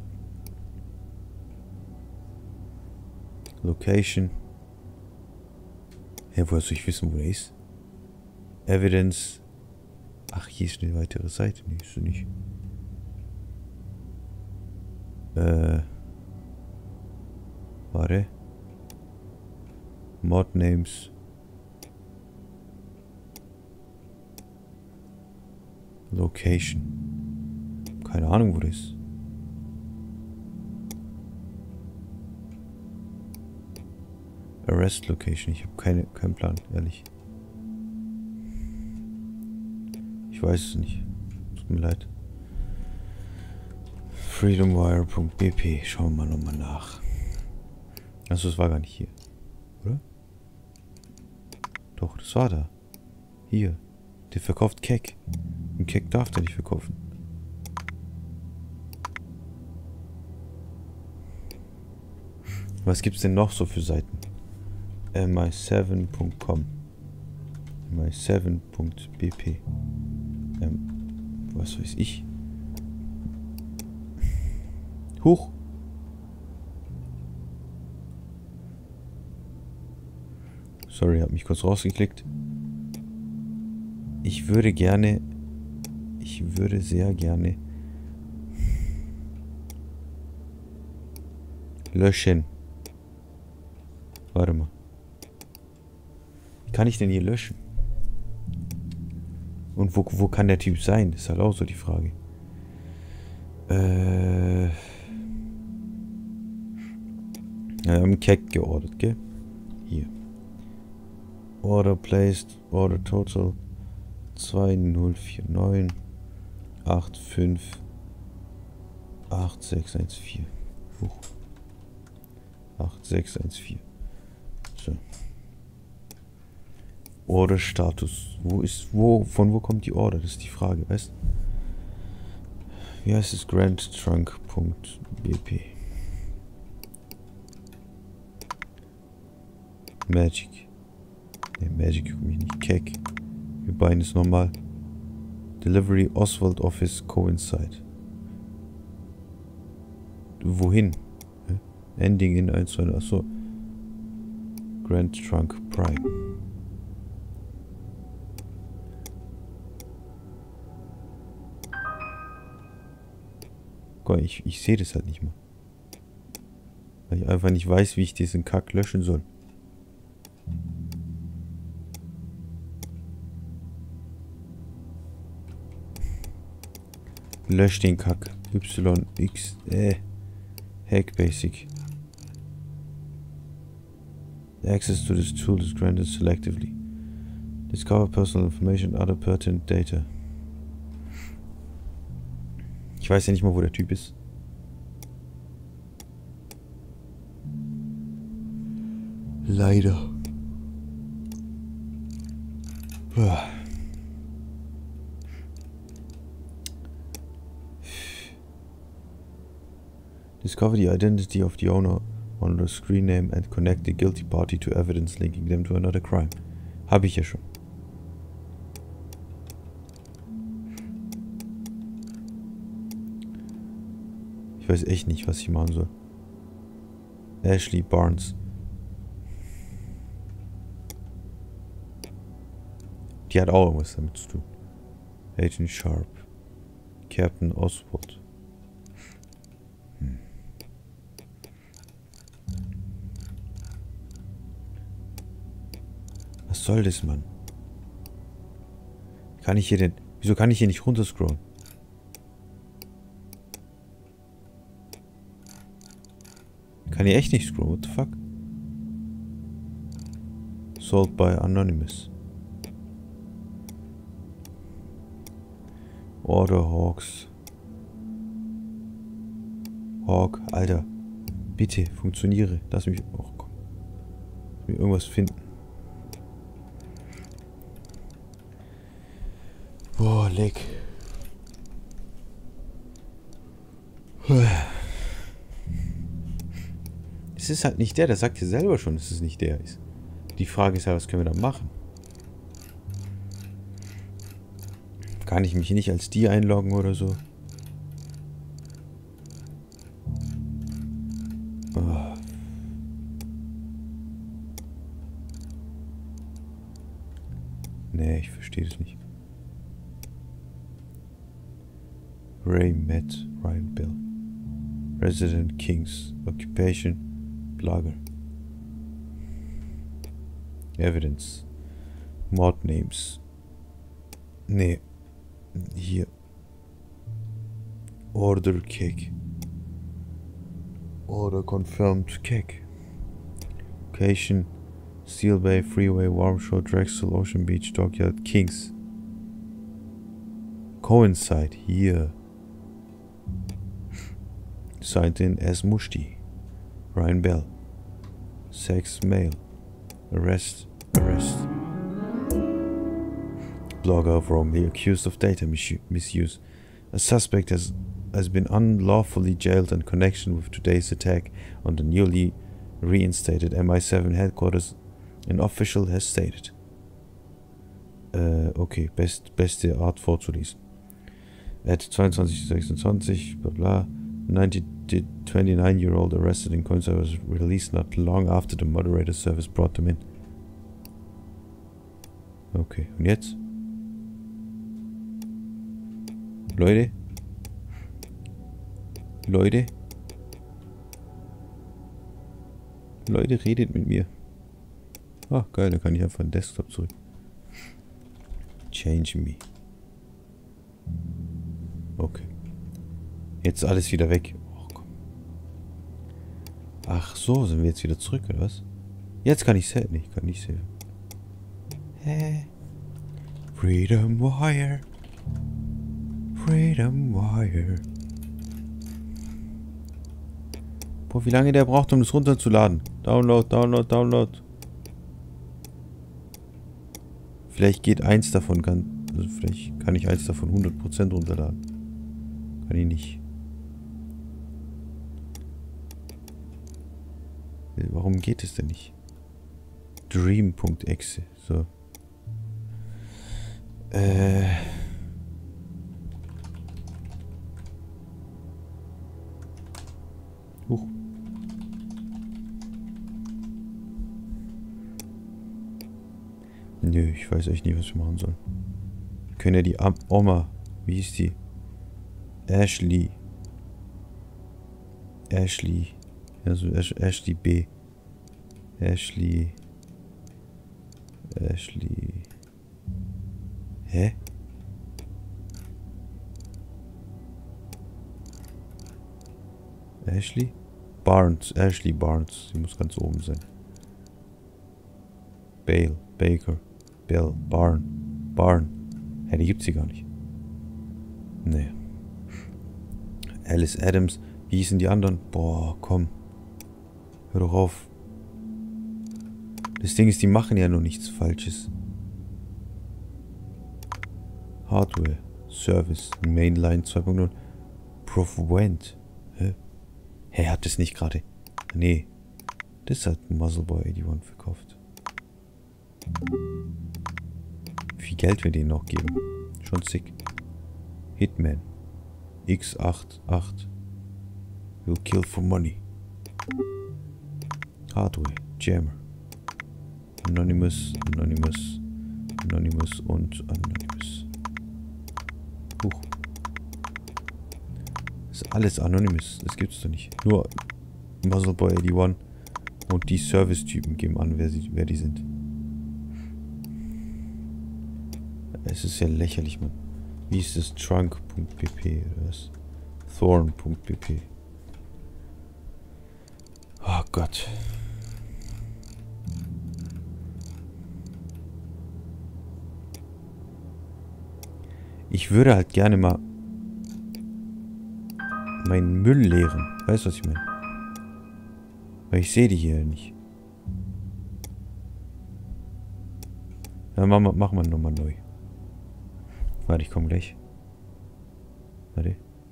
Location. Ja, woher soll ich wissen, wo er ist? Evidence. Ach, hier ist eine weitere Seite. Nee, ist sie nicht. Äh. Warte. Mod Names. Location. Keine Ahnung, wo das ist. Arrest Location. Ich habe keine, keinen Plan, ehrlich. Ich weiß es nicht. Tut mir leid. freedomwire punkt b p. Schauen wir mal nochmal nach. Achso, das war gar nicht hier. Oder? Doch, das war da. Hier. Der verkauft Keck. Ein Keck darf der nicht verkaufen. Was gibt's denn noch so für Seiten? M I sieben punkt com. M I sieben punkt b p. Ähm, was weiß ich? Huch! Sorry, hab mich kurz rausgeklickt. Ich würde gerne... Ich würde sehr gerne... löschen. Warte mal. Wie kann ich denn hier löschen? Und wo, wo kann der Typ sein? Das ist halt auch so die Frage. Äh... Ja, wir haben Keck geordert, gell? Hier. Order placed, Order total zwei null vier neun acht fünf acht sechs eins vier. Huch. acht sechs eins vier. So. Order Status. Wo ist, wo, von wo kommt die Order? Das ist die Frage, weißt du? Wie heißt es? grand trunk punkt b p. Magic. Ne, Magic juckt mich nicht. Keck. Wir beiden ist normal. Delivery Oswald Office Coincide. Wohin? Hä? Ending in eins zwei. Achso. Grand Trunk Prime. Gott, ich, ich sehe das halt nicht mal. Weil ich einfach nicht weiß, wie ich diesen Kack löschen soll. Lösch den Kack. Y, X, äh. Hack Basic. Access to this tool is granted selectively. Discover personal information and other pertinent data. Ich weiß ja nicht mal, wo der Typ ist. Leider. Discover the identity of the owner on the screen name and connect the guilty party to evidence linking them to another crime. Habe ich ja schon. Ich weiß echt nicht, was ich machen soll. Ashley Barnes. Die hat auch irgendwas damit zu tun. Agent Sharp. Captain Oswald. Hm. Was soll das, Mann? Kann ich hier denn... Wieso kann ich hier nicht runterscrollen? Kann ich echt nicht scrollen? What the fuck? Sold by Anonymous. Order Hawks. Hawk, Alter. Bitte, funktioniere. Lass mich... Oh, komm. Lass mich irgendwas finden. Boah, leck. Es ist halt nicht der, der sagt ja selber schon, dass es nicht der ist. Die Frage ist ja, was können wir da machen? Kann ich mich nicht als die einloggen oder so? Oh. Nee, ich verstehe das nicht. Ray Matt Ryan Bell. Resident Kings. Occupation. Blogger. Evidence. Mod Names. Nee. Hier. Order Cake. Order confirmed Cake. Location. Steel Bay, Freeway, Warm Shore, Drexel, Ocean Beach, Dockyard, Kings. Coincide. Hier. Signed in as Mushti. Ryan Bell. Sex male. Arrest. Arrest. Blogger wrongly accused of data misuse. A suspect has, has been unlawfully jailed in connection with today's attack on the newly reinstated M I seven headquarters, an official has stated. Äh, okay, best, beste Art vorzulesen. At twenty-two twenty-six, bla bla. twenty-nine-year-old arrested in Coincide was released not long after the moderator service brought them in. Okay, und jetzt? Leute? Leute? Leute, redet mit mir. Ah, geil, da kann ich einfach den Desktop zurück. Change me. Okay. Jetzt alles wieder weg. Oh, komm. Ach so, sind wir jetzt wieder zurück, oder was? Jetzt kann ich sehen. Nee, ich kann nicht sehen. Hä? Freedom Wire. Freedom Wire. Boah, wie lange der braucht, um das runterzuladen. Download, Download, Download. Vielleicht geht eins davon, kann, also vielleicht kann ich eins davon hundert Prozent runterladen. Kann ich nicht. Warum geht es denn nicht? Dream.exe. So. Äh. Huch. Nö, ich weiß echt nicht, was wir machen sollen. Wir können ja die Oma. Wie hieß die? Ashley. Ashley. Also Ash Ashley B. Ashley. Ashley. Hä? Ashley? Barnes. Ashley Barnes. Die muss ganz oben sein. Bale. Baker. Bell. Barn. Barn. Hä, die gibt's hier gar nicht. Nee. Alice Adams. Wie hießen die anderen? Boah, komm. Hör doch auf. Das Ding ist, die machen ja noch nichts Falsches. Hardware, Service, Mainline zwei Punkt null. Provent. Hä? Hä, hat das nicht gerade? Nee. Das hat Muzzleboy einundachtzig verkauft. Wie viel Geld wir denen noch geben. Schon sick. Hitman. X achtundachtzig. Will kill for money. Hardware. Jammer. Anonymous. Anonymous. Anonymous und Anonymous. Huch. Das ist alles Anonymous. Das gibt's doch nicht. Nur Muzzleboy einundachtzig und die Service-Typen geben an, wer, sie, wer die sind. Es ist ja lächerlich, Mann. Wie ist das? Trunk.pp oder was? Thorn.pp. Oh Gott. Ich würde halt gerne mal meinen Müll leeren. Weißt du, was ich meine? Weil ich sehe die hier nicht. Dann machen wir, machen wir nochmal neu. Warte, ich komme gleich. Warte.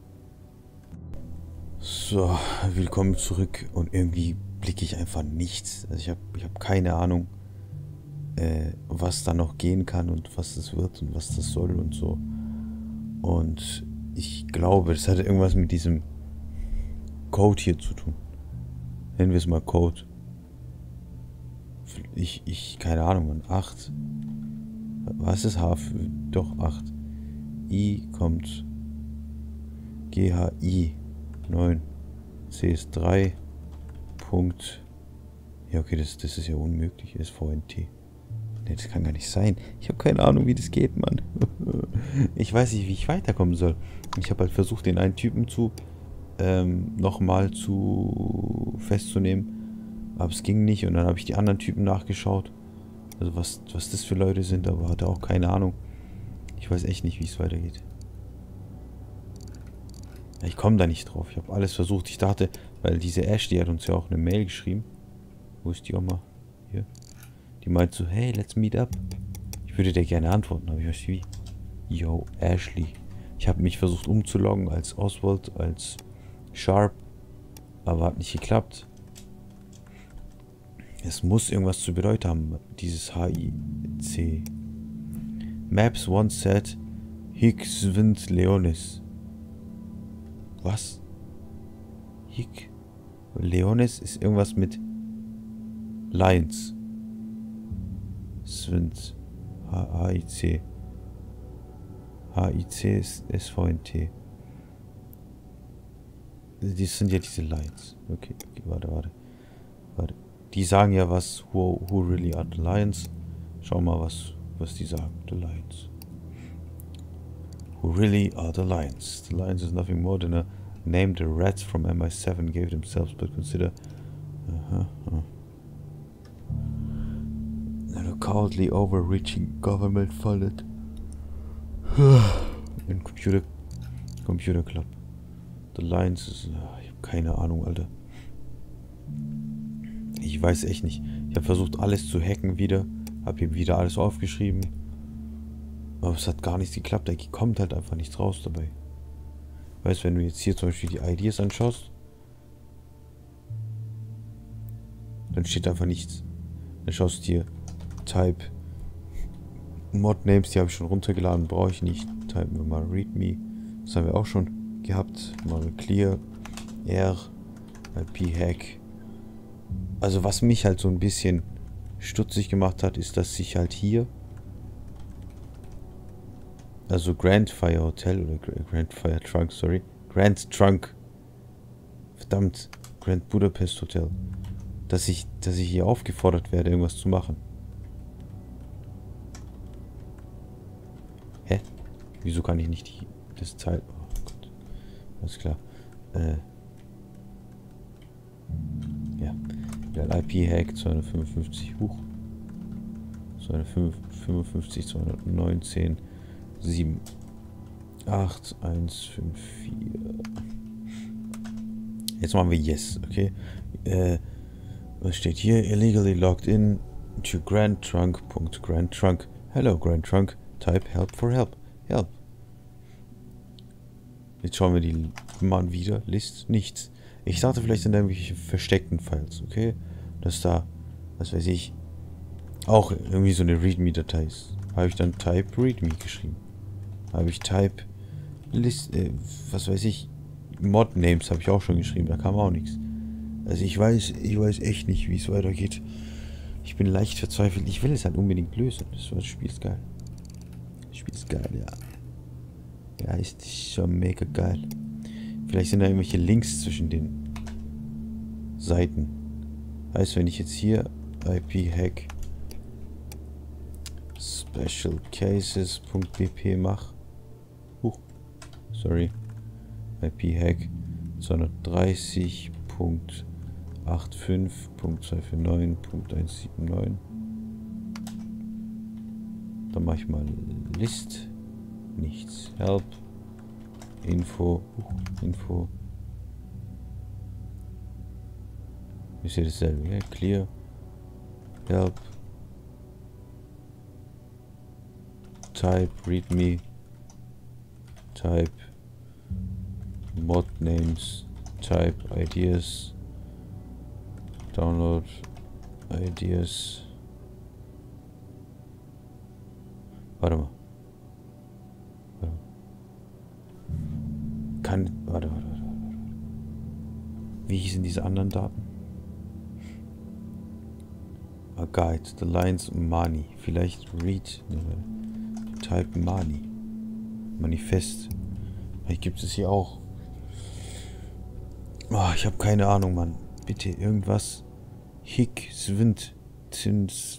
So, willkommen zurück. Und irgendwie blicke ich einfach nichts. Also ich habe ich hab keine Ahnung, äh, was da noch gehen kann und was das wird und was das soll und so. Und ich glaube, das hat irgendwas mit diesem Code hier zu tun. Nennen wir es mal Code. Ich, ich, keine Ahnung, Mann. acht. Was ist H? Doch, acht. I kommt. G H I. neun. C ist drei. Punkt. Ja, okay, das, das ist ja unmöglich. S V N T. Nee, das kann gar nicht sein. Ich habe keine Ahnung, wie das geht, Mann. Ich weiß nicht, wie ich weiterkommen soll. Ich habe halt versucht, den einen Typen zu ähm, nochmal zu festzunehmen. Aber es ging nicht. Und dann habe ich die anderen Typen nachgeschaut. Also was, was das für Leute sind, aber hatte auch keine Ahnung. Ich weiß echt nicht, wie es weitergeht. Ich komme da nicht drauf. Ich habe alles versucht. Ich dachte, weil diese Ash, die hat uns ja auch eine Mail geschrieben. Wo ist die auch mal? Hier. Die meint so, hey, let's meet up. Ich würde dir gerne antworten, aber ich weiß nicht wie. Yo, Ashley. Ich habe mich versucht umzuloggen als Oswald, als Sharp, aber hat nicht geklappt. Es muss irgendwas zu bedeuten haben, dieses H I C. Maps once said Hickswind Leonis. Was? Hick? Leonis ist irgendwas mit Lions. Swind. H I C. H I C ist S V N T. Die sind ja diese Lions. Okay, okay, warte, warte. Warte. Die sagen ja was, who, who really are the Lions. Schau mal, was, was die sagen. The Lions. Who really are the Lions. The Lions is nothing more than a name the rats from M I seven gave themselves, but consider uh -huh, uh. a locally overreaching government funded in Computer Computer Club. The Lions ist, ich habe keine Ahnung, Alter. Ich weiß echt nicht. Ich habe versucht, alles zu hacken wieder. Habe hier wieder alles aufgeschrieben. Aber es hat gar nichts geklappt. Da kommt halt einfach nichts raus dabei. Weißt du, wenn du jetzt hier zum Beispiel die I Ds anschaust, dann steht einfach nichts. Dann schaust du dir Type Mod-Names, die habe ich schon runtergeladen, brauche ich nicht. Type wir mal README. Das haben wir auch schon gehabt. Mal Clear, R, I P-Hack. Also was mich halt so ein bisschen stutzig gemacht hat, ist, dass sich halt hier, also Grand Fire Hotel oder Grand Fire Trunk, sorry, Grand Trunk, verdammt, Grand Budapest Hotel, dass ich, dass ich hier aufgefordert werde, irgendwas zu machen. Hä? Wieso kann ich nicht die, das Teil... Oh Gott. Alles klar. Äh. Ja. Der I P-Hack zweihundertfünfundfünfzig. Huch. zweihundertfünfundfünfzig, zweihundertneunzehn, sieben, acht, eins, fünf, vier. Jetzt machen wir Yes, okay? Äh, was steht hier? Illegally logged in. to grandtrunk.grandtrunk. Hello, Grandtrunk. Type help for help. Help. Jetzt schauen wir die mal wieder. List, nichts. Ich dachte, vielleicht sind da irgendwelche versteckten Files, okay? Dass da, was weiß ich, auch irgendwie so eine README-Datei ist. Habe ich dann Type README geschrieben. Habe ich Type List, äh, was weiß ich, Mod-Names habe ich auch schon geschrieben. Da kam auch nichts. Also ich weiß, ich weiß echt nicht, wie es weitergeht. Ich bin leicht verzweifelt. Ich will es halt unbedingt lösen. Das Spiel ist geil. Das Spiel ist geil, ja. Ja, ist schon mega geil. Vielleicht sind da irgendwelche Links zwischen den Seiten. Heißt, wenn ich jetzt hier I P-Hack specialcases.bp mache. Huch, sorry. I P-Hack zweihundertdreißig Punkt fünfundachtzig Punkt zweihundertneunundvierzig Punkt hundertneunundsiebzig. Dann mache ich mal List. Nichts. Help. Info. Uh, Info. Ist ja dasselbe, ja? Clear. Help. Type. Readme. Type. Mod names. Type. Ideas. Download. Ideas. Warte mal. Warte mal. Kann. Warte, warte, warte, warte. Wie hießen diese anderen Daten? A guide. The lines Mani. Vielleicht read. Type Mani. Manifest. Vielleicht gibt es hier auch. Oh, ich habe keine Ahnung, Mann. Bitte irgendwas. Hick, Swind, Zins,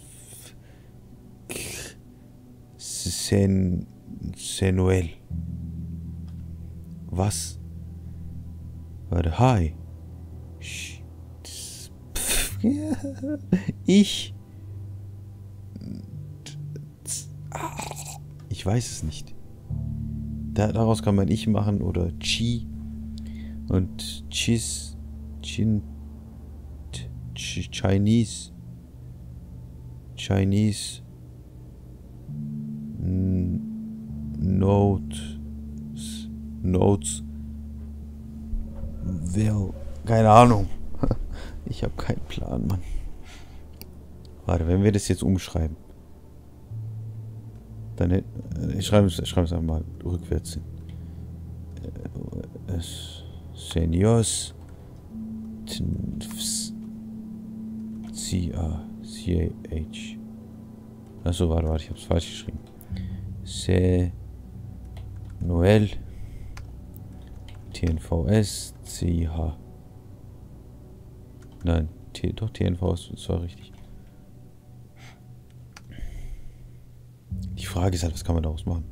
Sen, Senuel. Was? Warte, hi. Sch, tss, pf, ja, ich. Tss, ah, ich weiß es nicht. Da, daraus kann man ich machen oder Chi und Chis, Chin, Ch Chinese, Chinese, Note, Notes, Will, keine Ahnung. Ich habe keinen Plan, Mann. Warte, wenn wir das jetzt umschreiben, dann äh, ich schreibe es, schreibe es einfach mal rückwärts hin. Äh, Seniors C A C A H. Achso, warte, warte, ich hab's falsch geschrieben. C Noel T N V S C H. Nein, T, doch T N V S, das war richtig. Die Frage ist halt, was kann man daraus machen?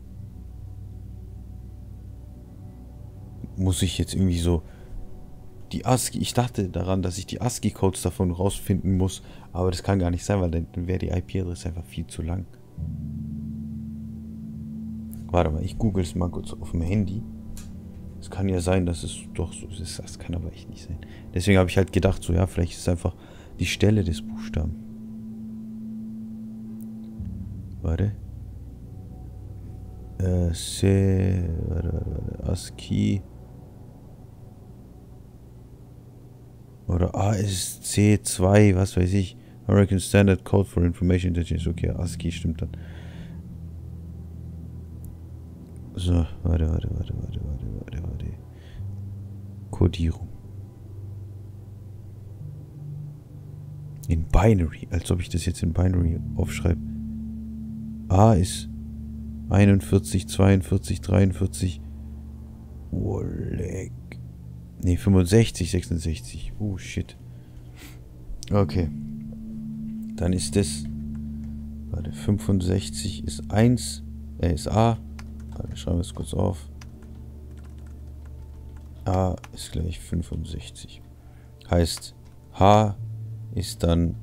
Muss ich jetzt irgendwie so die ASCII, ich dachte daran, dass ich die ASCII-Codes davon rausfinden muss, aber das kann gar nicht sein, weil dann, dann wäre die I P-Adresse einfach viel zu lang. Warte mal, ich google es mal kurz auf dem Handy. Es kann ja sein, dass es doch so ist, das kann aber echt nicht sein. Deswegen habe ich halt gedacht, so ja, vielleicht ist es einfach die Stelle des Buchstaben. Warte. Äh, C, warte, warte, warte, ASCII. Oder A S C zwei, was weiß ich. American Standard Code for Information Intelligence. Okay, ASCII stimmt dann. So, warte, warte, warte, warte, warte, warte, warte. Codierung. In Binary, als ob ich das jetzt in Binary aufschreibe. A ist einundvierzig, zweiundvierzig, dreiundvierzig. Oleg. Ne, fünfundsechzig, sechsundsechzig. Oh, shit. Okay. Dann ist das. Warte, fünfundsechzig ist eins. Äh, ist A. Warte, schreiben wir es kurz auf. A ist gleich fünfundsechzig. Heißt, H ist dann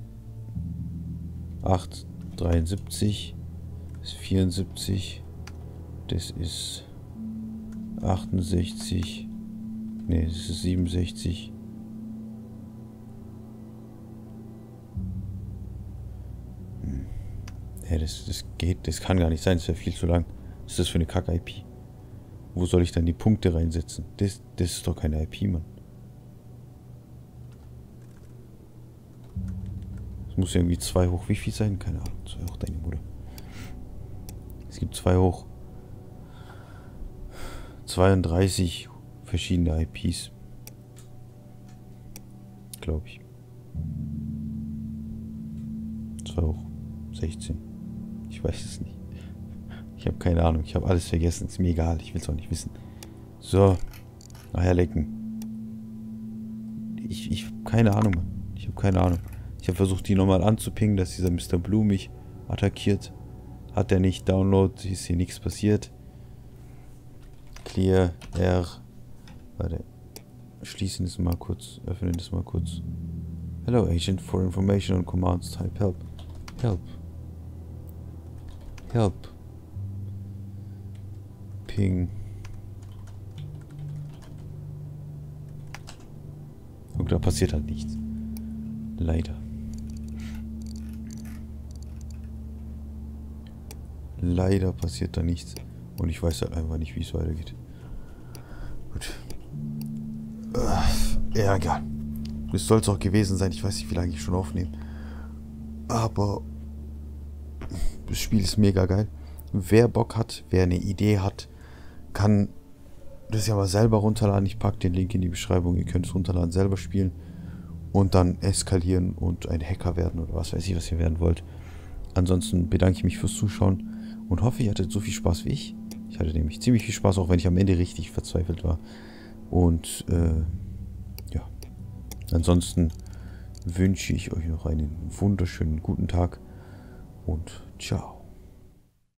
achthundertdreiundsiebzig. Das ist vierundsiebzig. Das ist achtundsechzig. Ne, das ist siebenundsechzig. Hä, das, das geht, das kann gar nicht sein, das wäre viel zu lang. Was ist das für eine Kack-I P? Wo soll ich dann die Punkte reinsetzen? Das, das ist doch keine I P, Mann. Es muss irgendwie zwei hoch wie viel sein? Keine Ahnung. zwei hoch deine Mutter. Es gibt zwei hoch zweiunddreißig verschiedene I Ps. Glaube ich. zwei hoch sechzehn. Ich weiß es nicht. Ich habe keine Ahnung. Ich habe alles vergessen. Ist mir egal. Ich will es auch nicht wissen. So. Nachher lecken. Ich, ich habe keine Ahnung, Mann. Ich habe keine Ahnung. Ich habe versucht, die nochmal anzupingen, dass dieser Mister Blue mich attackiert. Hat er nicht. Download. Ist hier nichts passiert. Clear. R. Warte. Schließen das mal kurz. Öffnen das mal kurz. Hello, Agent. For information on commands, type help. Help. Help. Ping. Und da passiert halt nichts. Leider. Leider passiert da nichts. Und ich weiß halt einfach nicht, wie es weitergeht. Gut. Ja, egal. Das soll es auch gewesen sein. Ich weiß nicht, wie lange ich schon aufnehme. Aber das Spiel ist mega geil. Wer Bock hat, wer eine Idee hat, kann das ja mal selber runterladen. Ich packe den Link in die Beschreibung. Ihr könnt es runterladen, selber spielen und dann eskalieren und ein Hacker werden oder was weiß ich, was ihr werden wollt. Ansonsten bedanke ich mich fürs Zuschauen und hoffe, ihr hattet so viel Spaß wie ich. Ich hatte nämlich ziemlich viel Spaß, auch wenn ich am Ende richtig verzweifelt war. Und äh, ja, ansonsten wünsche ich euch noch einen wunderschönen guten Tag und ciao.